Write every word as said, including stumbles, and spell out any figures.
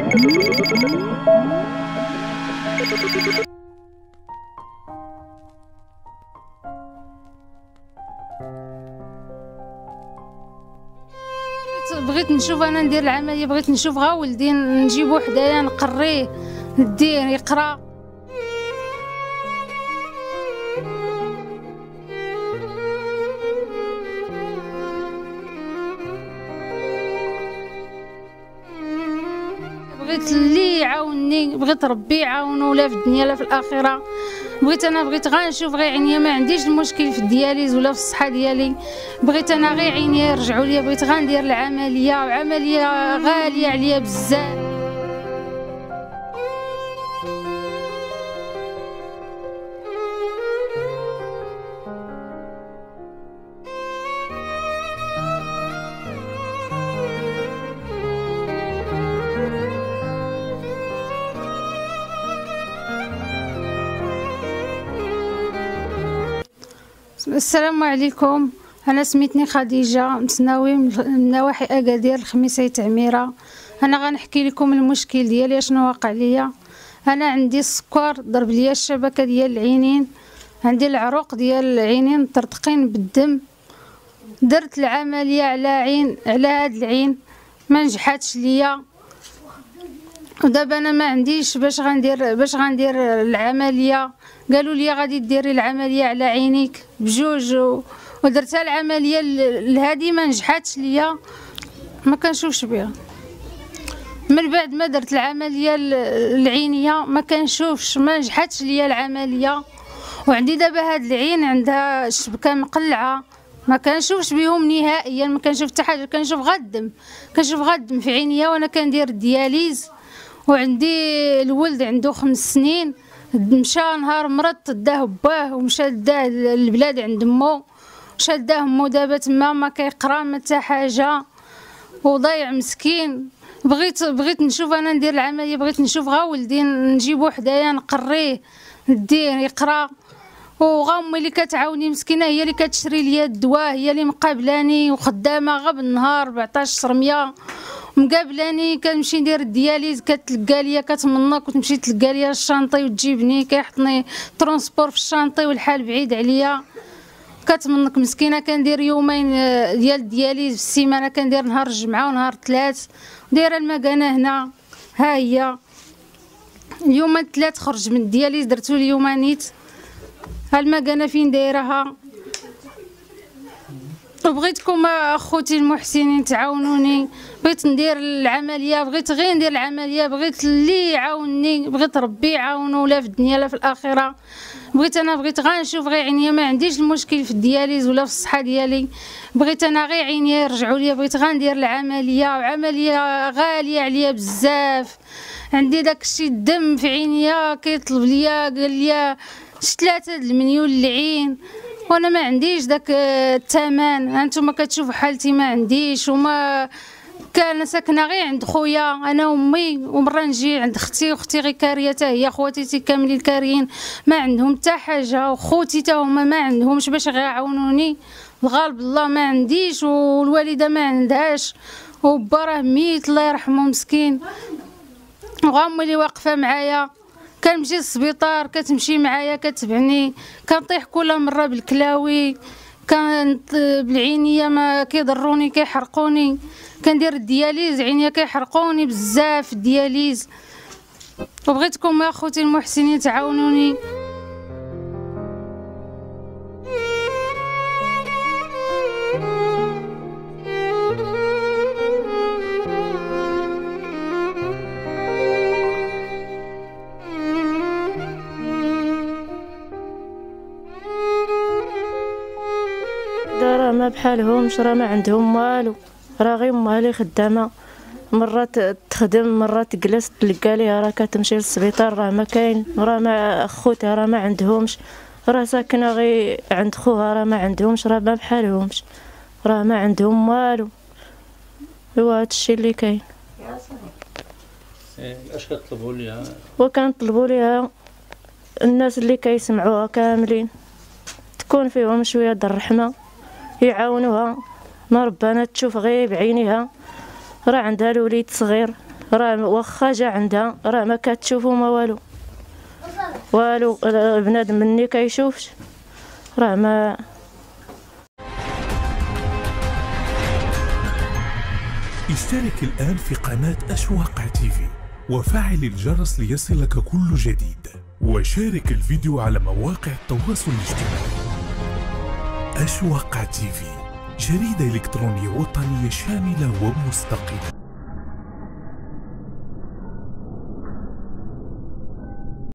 بغيت نشوف انا ندير العمليه، بغيت نشوف غا ولدي نجيبو حدايا نقريه نديه يقرا. بغيت اللي يعاونني، بغيت ربي يعاونو لا في الدنيا لا في الاخره. بغيت انا بغيت غير نشوف غير عينيا، ما عنديش المشكل في الدياليز ولا في الصحه ديالي، بغيت انا غير عينيا يرجعوا لي، بغيت غير ندير العمليه، وعمليه غاليه عليا بزاف. السلام عليكم، انا سميتني خديجه مسناوي من نواحي اكادير الخميسيه تعميره. انا غنحكي لكم المشكل ديالي شنو واقع ليا. انا عندي السكر، ضرب ليا الشبكه ديال العينين، عندي العروق ديال العينين مطرطقين بالدم. درت العمليه على عين، على هاد العين ما نجحاتش ليا، ودابا انا ما عنديش باش غندير باش غندير العمليه. قالوا لي غادي ديري العمليه على عينيك بجوج، ودرتها العمليه لهادي ما نجحاتش ليا، ما كنشوفش بها. من بعد ما درت العمليه العينيه ما كنشوفش، ما نجحاتش ليا العمليه. وعندي دابا هاد العين عندها الشبكه مقلعه، ما كنشوفش بهم نهائيا، ما كنشوف حتى حاجه، كنشوف غير الدم، كنشوف غير الدم في عينيا وانا كندير الدياليز. وعندي الولد عنده خمس سنين، مشى نهار مرض داه باه ومشى داه للبلاد عند مو، مشى داه مو دابا تما ما كيقرا ما حتى حاجه وضايع مسكين. بغيت بغيت نشوف انا ندير العمليه، بغيت نشوف غا ولدي نجيبو حدايا نقريه نديه يقرا. وغا امي اللي كتعاوني مسكينه هي اللي كتشري ليا الدواء، هي اللي مقابلاني وخدامه غا بالنهار أربعطاش رميه مقابلاني. كنمشي ندير الدياليز كتلقى ليا كتمنق وتمشي تلقى ليا الشانطي وتجيبني، كيحطني ترونسبور في الشانطي والحال بعيد عليا، كتمنق مسكينه. كندير يومين ديال الدياليز في السيمانه، كندير نهار الجمعه ونهار الثلاث. دايره المكانه هنا ها هي، اليوم الثلاث خرج من الدياليز درتو اليوم نيت. ها المكانه فين دايرها. وبغيتكم اخوتي المحسنين تعاونوني، بغيت ندير العمليه، بغيت غير ندير العمليه، بغيت اللي يعاونني، بغيت ربي يعاونو لا في الدنيا لا في الاخره. بغيت انا بغيت غير نشوف غير عينيا، ما عنديش المشكل في الدياليز ولا في الصحه ديالي، بغيت انا غير عينيا يرجعوا لي، بغيت غير ندير العمليه، وعمليه غاليه عليا بزاف. عندي داكشي الدم في عينيا كيطلب ليا، قال لي شت ثلاثه د المليون للعين وانا ما عنديش داك الثمن. هانتوما كتشوفوا حالتي ما عنديش، وما كان ساكنه غير عند خويا انا وامي، ومره نجي عند اختي، واختي غير كاريه حتى هي، خواتي كاملين كاريين ما عندهم حتى حاجه، وخوتي حتى هما ما عندهمش باش غيعاونوني. الغالب الله ما عنديش، والوالده ما عندهاش، وبا راه ميت الله يرحمه مسكين. وغامي اللي واقفه معايا، كنمشي للسبيطار كتمشي معايا كتبعني، كنطيح كل مره بالكلاوي، كان بالعينيه ما كيضروني كيحرقوني، كندير الدياليز عينيا كيحرقوني بزاف الدياليز. وبغيتكم يا اخوتي المحسنين تعاونوني. راه ما بحالهمش، راه ما عندهم والو، راه غير امها اللي خدامه، مرات تخدم مرات تجلس تلقى ليها راه كتمشي للسبيطار راه ما كاين، راه ما خوتها راه ما عندهمش، راه ساكنه غير عند خوها راه ما عندهمش، راه ما بحالهمش، راه ما عندهم والو. هو هادشي اللي كاين. اش كطلبوا ليها؟ وكنطلبوا ليها الناس اللي كيسمعوها كاملين تكون فيهم شويه د الرحمه، يعاونوها. ما ربنا تشوف غير بعينيها، راه عندها الوليد صغير راه واخا جا عندها راه ما كتشوفو ما والو والو. بنادم مني كيشوفش راه ما. اشترك الآن في قناة أشواق تيفي وفعل الجرس ليصلك كل جديد، وشارك الفيديو على مواقع التواصل الاجتماعي. أشواق تيفي، جريدة إلكترونية وطنية شاملة ومستقلة.